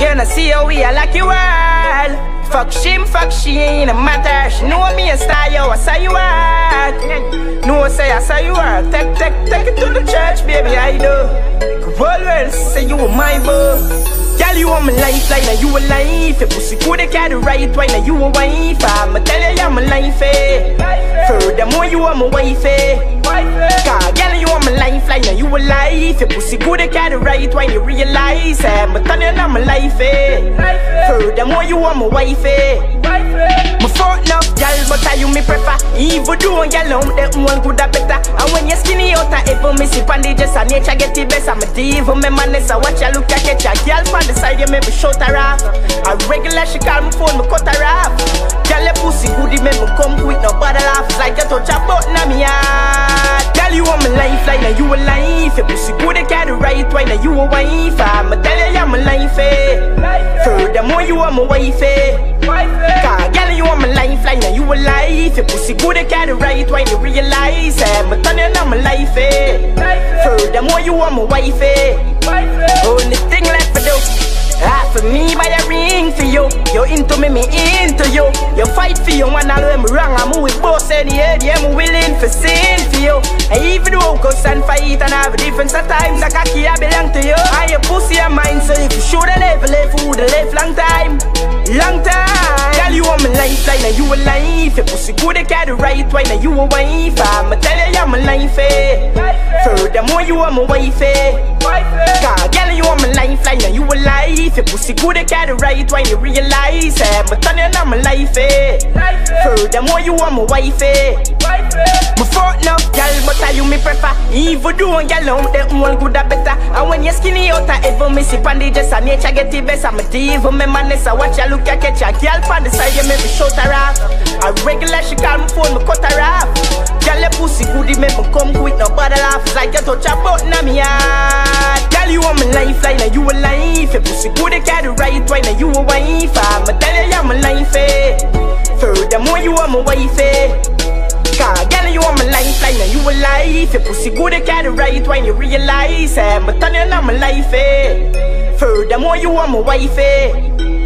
You know see how we are like you all. Fuck shim, fuck she ain't a matter. She know me a style, yo, I saw you out. No say I saw you out. Take it to the church, baby, I do. The whole world say you were my boo. Girl, you want my life, like now you a life. Your pussy could have got the right way, now you a wife. I'ma tell you I'm a life, eh. Furthermore, you are my wife, eh. Girl, you want my life, like now you a life. Your pussy could have got the right way, you realize, eh. But tell you I'm a life, eh. Furthermore, you are my wife, eh. My fuck enough, girl, but I you me prefer. Even do and girl, that one could have better. And when you're skinny out, I ever miss it, and they just a nature get the best. I'm a diva, my man is a watch, I look at catch a girl from the side, you make me shut her off. A regular, she call my phone, me cut her off. Girl, your pussy good, it make me come quick, no bother laugh. Like you touch a button on me heart. Girl, you want my life, like now you a life. Your pussy good, it got the right way, now you a wife. I'ma tell you I'm a life, eh. Furthermore, you are my wife, eh. Girl, you want my life, like now you a life. Your pussy good, it got the right way, you realize, eh. But tell you I'm a life, eh. Furthermore, you are my wife, eh. Only thing left for do. For me, buy a ring for you. You into me into you. You fight for you, man, all when me wrong. I'm with boss any head, yeah, I'm willing for sin for you. And even though go and fight and have a difference at times, like a key I belong to you. And your pussy and mine, so if you should have left, would have left long time. Long time. Girl, you want my life, like now you a life. Your pussy good, it got the right way, now you a wife. I'ma tell you I'm a life, eh. Furthermore, you are my wife, eh. Girl, you want my life, like now you a life. Your pussy good, it got the right way, you realize, eh. But tell you I'm a life, eh. Furthermore, you are my wife, eh. My fuck enough, girl, but I you me prefer. Even do and girl, that one good a better. And when you're skinny out, I ever miss it, and they just a nature get the best. I'm a diva, my man is a watch, I look at catch a girl from the side, you make me shut her off. A regular, she call my phone, me cut her off. Girl, your pussy good, it make me come quick, no bother laugh. Like you touch a button on me heart. Girl, you want my life, like now you a life. Your pussy good, it got the right way, now you a wife. I'ma tell you I'm a life, eh. Furthermore, you are my wife, eh. Girl, you want my life, like now you a life. Your pussy good, it got the right way, you realize, eh. But tell you I'm a life, eh. Furthermore, you are my wife, eh.